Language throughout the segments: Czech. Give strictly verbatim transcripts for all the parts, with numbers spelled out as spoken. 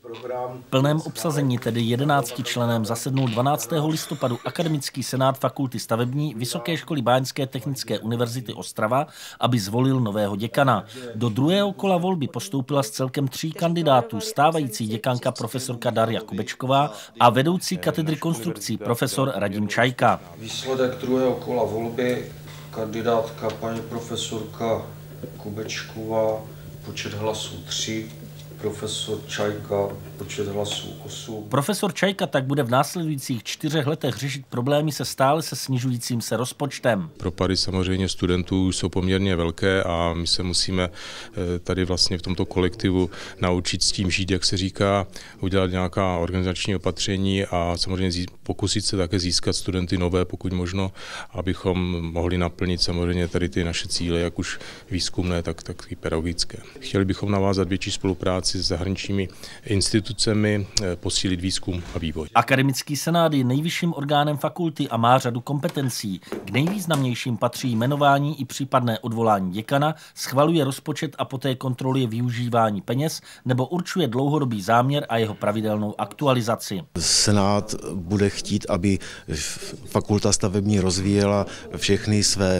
V plném obsazení, tedy jedenácti členem, zasednul dvanáctého listopadu akademický senát Fakulty stavební Vysoké školy Báňské technické univerzity Ostrava, aby zvolil nového děkana. Do druhého kola volby postoupila z celkem tří kandidátů stávající děkanka profesorka Daria Kubečková a vedoucí katedry konstrukcí profesor Radim Čajka. Výsledek druhého kola volby: kandidátka paní profesorka Kubečková, počet hlasů tři, profesor Čajka, počet hlasů osm. Profesor Čajka tak bude v následujících čtyřech letech řešit problémy se stále se snižujícím se rozpočtem. Propady samozřejmě studentů jsou poměrně velké a my se musíme tady vlastně v tomto kolektivu naučit s tím žít, jak se říká, udělat nějaká organizační opatření a samozřejmě pokusit se také získat studenty nové, pokud možno, abychom mohli naplnit samozřejmě tady ty naše cíle, jak už výzkumné, tak, tak i pedagogické. Chtěli bychom navázat větší spolupráci s zahraničními institucemi, posílit výzkum a vývoj. Akademický senát je nejvyšším orgánem fakulty a má řadu kompetencí. K nejvýznamnějším patří jmenování i případné odvolání děkana, schvaluje rozpočet a poté kontroluje využívání peněz nebo určuje dlouhodobý záměr a jeho pravidelnou aktualizaci. Senát bude chtít, aby fakulta stavební rozvíjela všechny své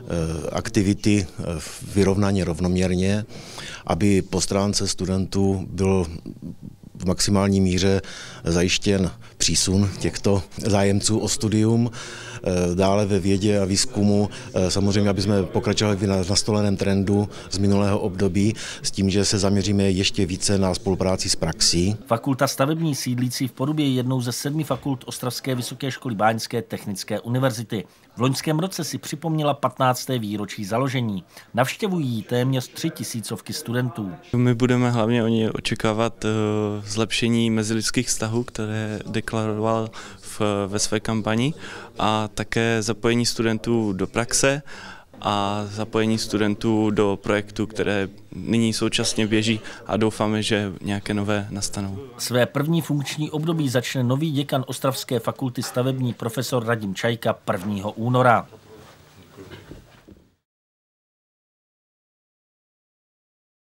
aktivity vyrovnaně rovnoměrně, aby po stránce studentů byl v maximální míře zajištěn přísun těchto zájemců o studium. Dále ve vědě a výzkumu samozřejmě, aby jsme pokračovali v nastoleném trendu z minulého období s tím, že se zaměříme ještě více na spolupráci s praxí. Fakulta stavební sídlící v Porubě je jednou ze sedmi fakult Ostravské vysoké školy Báňské technické univerzity. V loňském roce si připomněla patnácté výročí založení. Navštěvují ji téměř tři tisícovky studentů. My budeme hlavně oni očekávat zlepšení mezilidských vztahů, které deklaroval v, ve své kampani, a také zapojení studentů do praxe a zapojení studentů do projektů, které nyní současně běží a doufáme, že nějaké nové nastanou. Své první funkční období začne nový děkan Ostravské fakulty stavební profesor Radim Čajka prvního února.